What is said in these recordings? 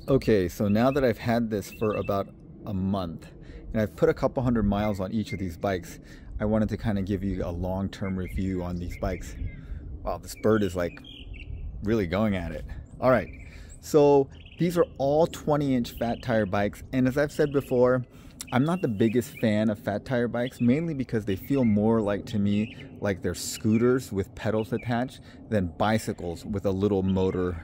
Okay, so now that I've had this for about a month and I've put a couple hundred miles on each of these bikes, I wanted to kind of give you a long-term review on these bikes. Wow, this bird is like really going at it. All right, so these are all 20-inch fat tire bikes, and as I've said before, I'm not the biggest fan of fat tire bikes, mainly because they feel more like, to me, like they're scooters with pedals attached than bicycles with a little motor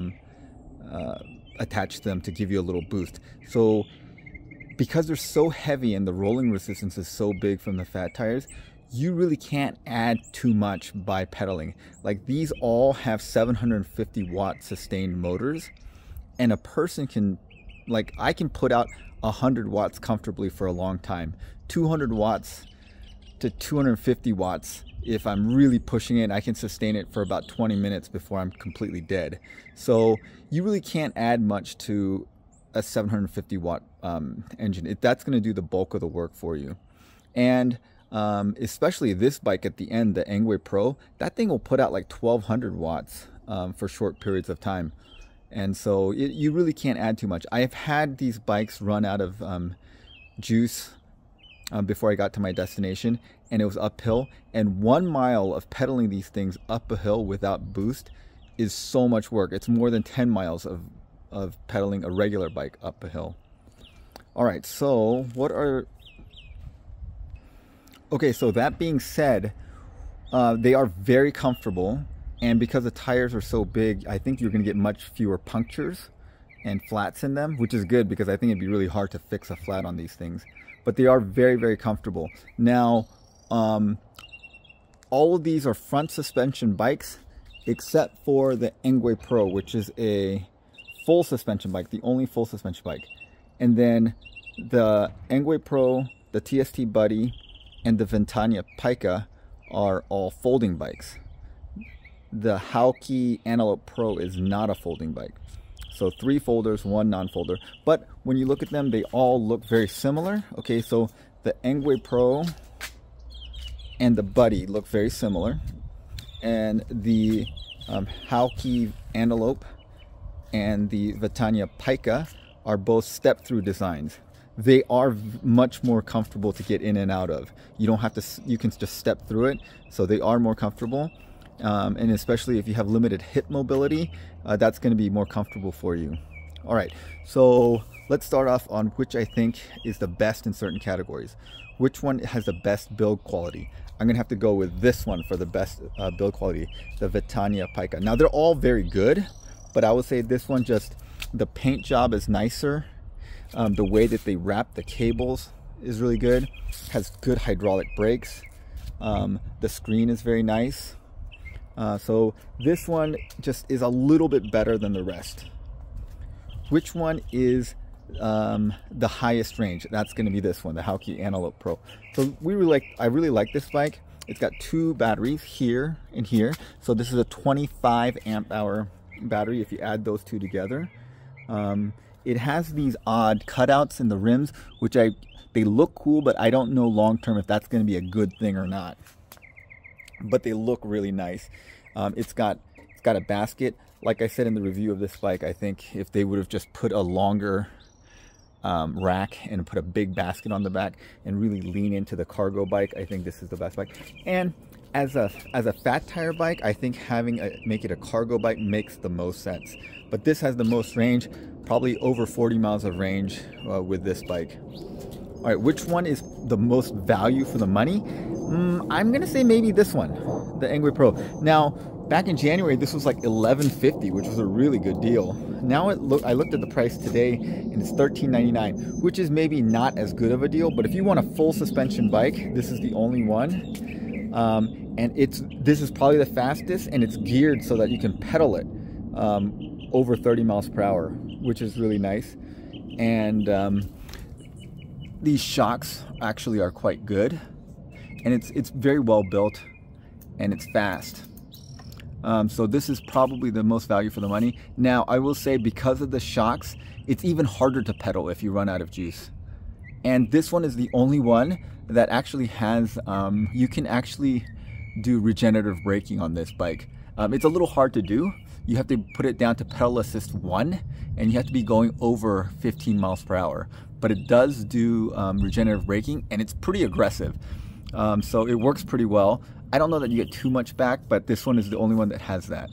attach them to give you a little boost. So because they're so heavy and the rolling resistance is so big from the fat tires, you really can't add too much by pedaling. Like, these all have 750 watt sustained motors, and a person can, like, I can put out 100 watts comfortably for a long time. 200 watts to 250 watts, if I'm really pushing it, I can sustain it for about 20 minutes before I'm completely dead. So you really can't add much to a 750 watt engine. That's going to do the bulk of the work for you. And especially this bike at the end, the Engwe Pro, that thing will put out like 1200 watts for short periods of time. And so you really can't add too much. I've had these bikes run out of juice before I got to my destination, and it was uphill, and 1 mile of pedaling these things up a hill without boost is so much work. It's more than 10 miles of pedaling a regular bike up a hill. All right, so okay, so that being said, they are very comfortable, and because the tires are so big, I think you're going to get much fewer punctures and flats in them, which is good because I think it'd be really hard to fix a flat on these things. But they are very, very comfortable. Now, all of these are front suspension bikes, except for the Engwe Pro, which is a full suspension bike, the only full suspension bike. And then the Engwe Pro, the TST Buddy, and the Vetanya Pika are all folding bikes. The HAOQI Antelope Pro is not a folding bike. So 3 folders, 1 non-folder. But when you look at them, they all look very similar. Okay, so the Engwe Pro and the Buddy look very similar. And the HAOQI Antelope and the Vetanya Pika are both step-through designs. They are much more comfortable to get in and out of. You don't have to, you can just step through it. So they are more comfortable. And especially if you have limited hip mobility, that's going to be more comfortable for you. All right, so let's start off on which I think is the best in certain categories. Which one has the best build quality? I'm going to have to go with this one for the best build quality, the Vetanya Pika. Now, they're all very good, but I would say this one, just the paint job is nicer. The way that they wrap the cables is really good. Has good hydraulic brakes. The screen is very nice. So this one just is a little bit better than the rest. Which one is the highest range? That's going to be this one, the HAOQI Antelope Pro. So I really like this bike. It's got 2 batteries here and here. So this is a 25 amp hour battery if you add those 2 together. It has these odd cutouts in the rims, which they look cool, but I don't know long term if that's going to be a good thing or not. But they look really nice. It's got a basket. Like I said in the review of this bike, I think if they would have just put a longer rack and put a big basket on the back and really lean into the cargo bike, I think this is the best bike. And as a fat tire bike, I think make it a cargo bike makes the most sense. But this has the most range, probably over 40 miles of range with this bike. All right, which one is the most value for the money? I'm gonna say maybe this one, the Engwe Pro. Now, back in January, this was like $11.50, which was a really good deal. Now I looked at the price today, and it's $13.99, which is maybe not as good of a deal. But if you want a full suspension bike, this is the only one. And this is probably the fastest, and it's geared so that you can pedal it over 30 miles per hour, which is really nice. And these shocks actually are quite good, and it's very well built, and it's fast. So this is probably the most value for the money. Now, I will say, because of the shocks, it's even harder to pedal if you run out of juice. And this one is the only one that actually has, you can actually do regenerative braking on this bike. It's a little hard to do you have to put it down to pedal assist 1, and you have to be going over 15 miles per hour. But it does do regenerative braking, and it's pretty aggressive. So it works pretty well. I don't know that you get too much back, but this one is the only one that has that.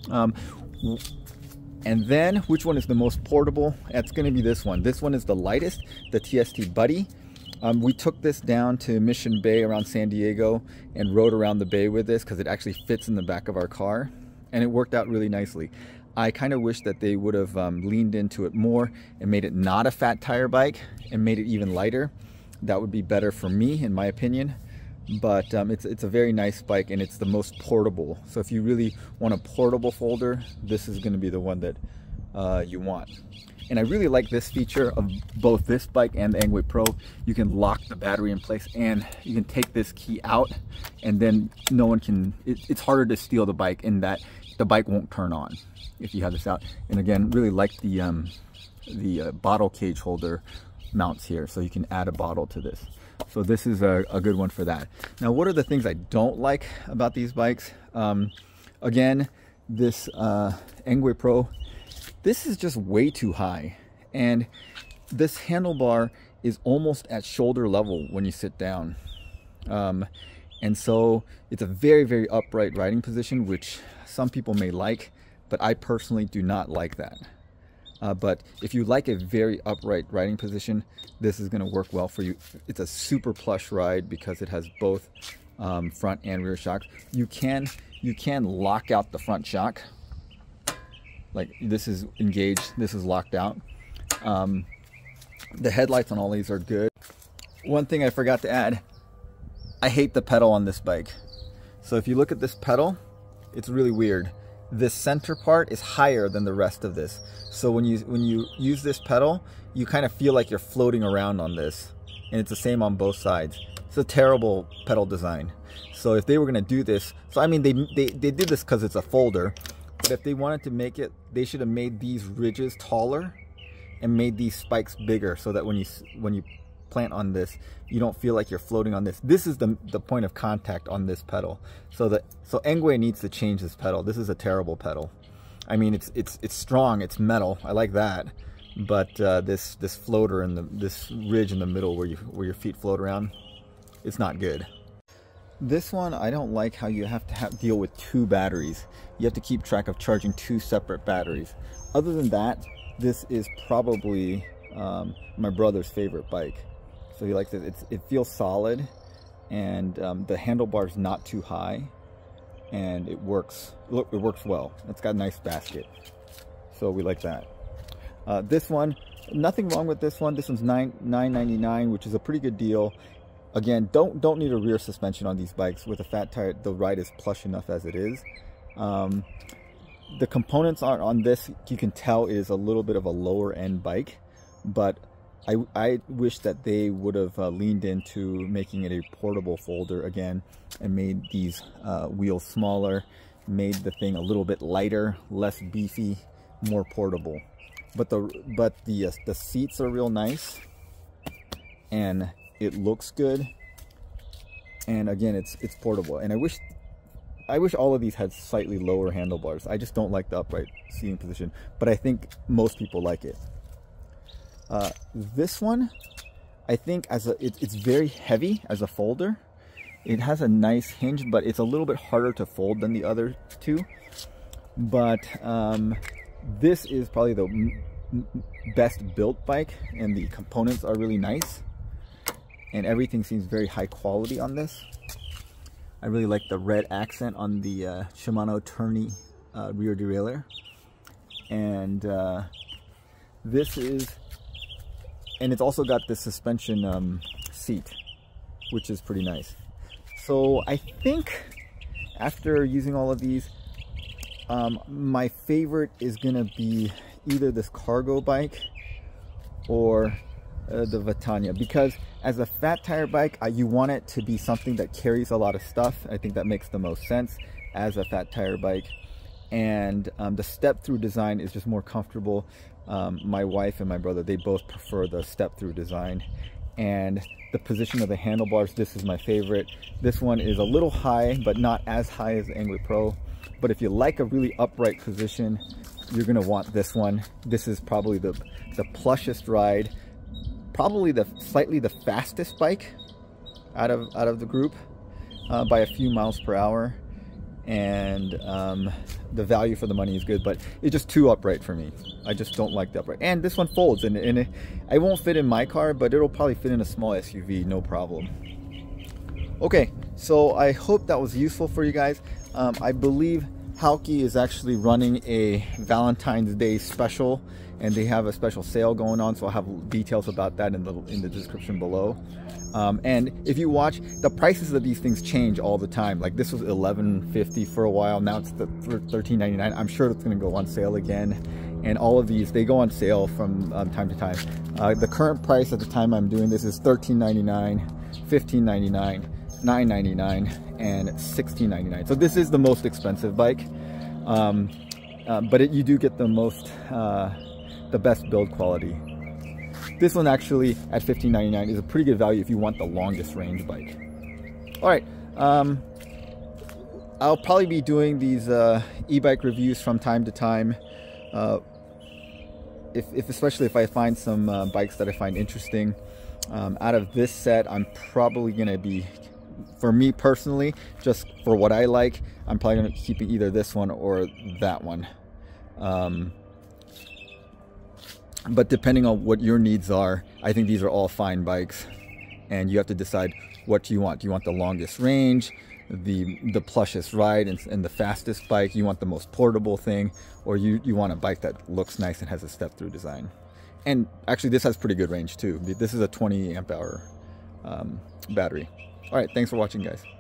And then, which one is the most portable? That's going to be this one. This one is the lightest, the TST Buddy. We took this down to Mission Bay around San Diego and rode around the bay with this because it actually fits in the back of our car, and it worked out really nicely. I kind of wish that they would have leaned into it more and made it not a fat tire bike and made it even lighter. That would be better for me, in my opinion. But it's a very nice bike, and it's the most portable. So if you really want a portable folder, this is going to be the one that you want. And I really like this feature of both this bike and the Engwe Pro. You can lock the battery in place, and you can take this key out, and then no one can, it's harder to steal the bike in that the bike won't turn on if you have this out. And again, really like the bottle cage holder mounts here, so you can add a bottle to this. So this is a good one for that. Now, what are the things I don't like about these bikes? Again, this Engwe Pro, this is just way too high. And this handlebar is almost at shoulder level when you sit down. And so it's a very, very upright riding position, which some people may like, but I personally do not like that. But if you like a very upright riding position, this is going to work well for you. It's a super plush ride because it has both front and rear shocks. You can lock out the front shock. Like, this is engaged, this is locked out. The headlights on all these are good. One thing I forgot to add, I hate the pedal on this bike. So if you look at this pedal, it's really weird. This center part is higher than the rest of this. So when you use this pedal, you kind of feel like you're floating around on this. And it's the same on both sides. It's a terrible pedal design. So if they were going to do this, so I mean they did this because it's a folder, but if they wanted to make it, they should have made these ridges taller and made these spikes bigger, so that when you plant on this, you don't feel like you're floating on this. This is the point of contact on this pedal. So Engwe needs to change this pedal. This is a terrible pedal. I mean, it's strong, it's metal. I like that, but this floater and this ridge in the middle where your feet float around, it's not good. This one, I don't like how you have to deal with 2 batteries. You have to keep track of charging 2 separate batteries. Other than that, this is probably my brother's favorite bike. So he likes it. It feels solid, and the handlebar's not too high, and it works. Look, it works well. It's got a nice basket, so we like that. This one, nothing wrong with this one. This one's $9.99, which is a pretty good deal. Again, don't need a rear suspension on these bikes. With a fat tire, the ride is plush enough as it is. The components on this, you can tell, is a little bit of a lower end bike, but I wish that they would have leaned into making it a portable folder again, and made these wheels smaller, made the thing a little bit lighter, less beefy, more portable. But the seats are real nice, and it looks good, and again, it's portable. And I wish all of these had slightly lower handlebars. I just don't like the upright seating position, but I think most people like it. This one, I think it's very heavy as a folder. It has a nice hinge, but it's a little bit harder to fold than the other 2. But this is probably the best built bike, and the components are really nice, and everything seems very high quality on this. I really like the red accent on the Shimano Tourney rear derailleur, and it's also got this suspension seat, which is pretty nice. So I think after using all of these, my favorite is gonna be either this cargo bike or the Vetanya, because as a fat tire bike, you want it to be something that carries a lot of stuff. I think that makes the most sense as a fat tire bike. And the step-through design is just more comfortable. My wife and my brother, they both prefer the step-through design. And the position of the handlebars, this is my favorite. This one is a little high, but not as high as the Engwe Pro. But if you like a really upright position, you're gonna want this one. This is probably the plushest ride, probably slightly the fastest bike out of the group by a few miles per hour. And the value for the money is good, but it's just too upright for me. I just don't like the upright. And this one folds, and it won't fit in my car, but it'll probably fit in a small SUV, no problem. Okay, so I hope that was useful for you guys. I believe HAOQI is actually running a Valentine's Day special, and they have a special sale going on, so I'll have details about that in the description below. And if you watch, the prices of these things change all the time. Like this was $11.50 for a while, now it's $13.99. I'm sure it's going to go on sale again. And all of these, they go on sale from time to time. The current price at the time I'm doing this is $13.99, $15.99, $9.99, and $16.99. So this is the most expensive bike, but you do get the best build quality. This one actually at $15.99 is a pretty good value if you want the longest range bike. All right, I'll probably be doing these e-bike reviews from time to time. Especially if I find some bikes that I find interesting. Out of this set, I'm probably gonna be, for me personally, just for what I like, I'm probably gonna keep either this one or that one. But depending on what your needs are, I think these are all fine bikes, and you have to decide what do you want. Do you want the longest range, the plushest ride, and the fastest bike? You want the most portable thing, or you want a bike that looks nice and has a step-through design? And actually, this has pretty good range too. This is a 20 amp hour battery. All right, thanks for watching, guys.